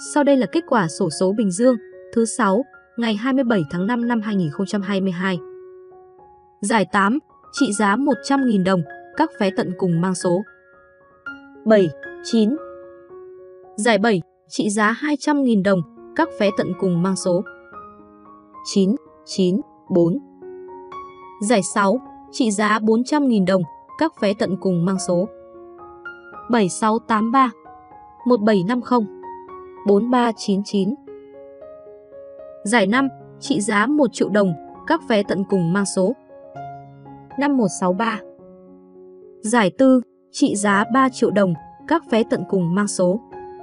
Sau đây là kết quả xổ số Bình Dương thứ 6 ngày 27 tháng 5 năm 2022. Giải 8, trị giá 100.000 đồng, các vé tận cùng mang số 7, 9. Giải 7, trị giá 200.000 đồng, các vé tận cùng mang số 9, 9, 4. Giải 6, trị giá 400.000 đồng, các vé tận cùng mang số 7683, 1750, 4399. Giải 5, trị giá 1 triệu đồng, các vé tận cùng mang số 5163. Giải 4, trị giá 3 triệu đồng, các vé tận cùng mang số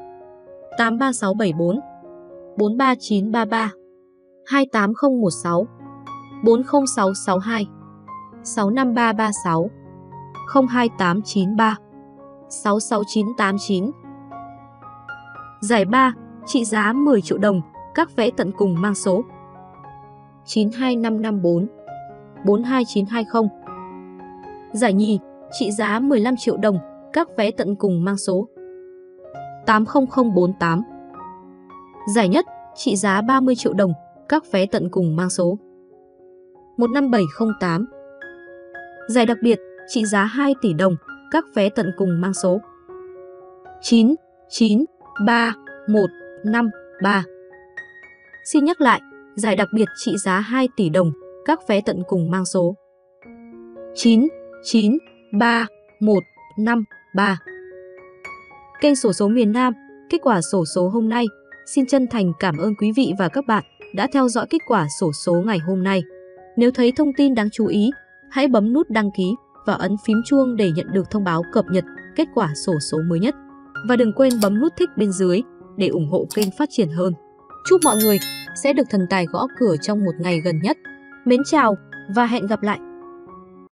83674, 43933, 28016, 40662, 65336, 02893, 66989. Giải 3, trị giá 10 triệu đồng, các vé tận cùng mang số 92554, 42920. Giải nhì, trị giá 15 triệu đồng, các vé tận cùng mang số 80048. Giải nhất, trị giá 30 triệu đồng, các vé tận cùng mang số 15708. Giải đặc biệt, trị giá 2 tỷ đồng, các vé tận cùng mang số 993153. Xin nhắc lại, giải đặc biệt trị giá 2 tỷ đồng, các vé tận cùng mang số 993153. Kênh xổ số miền Nam, kết quả xổ số hôm nay. Xin chân thành cảm ơn quý vị và các bạn đã theo dõi kết quả xổ số ngày hôm nay. Nếu thấy thông tin đáng chú ý, hãy bấm nút đăng ký và ấn phím chuông để nhận được thông báo cập nhật kết quả xổ số mới nhất. Và đừng quên bấm nút thích bên dưới để ủng hộ kênh phát triển hơn. Chúc mọi người sẽ được thần tài gõ cửa trong một ngày gần nhất. Mến chào và hẹn gặp lại!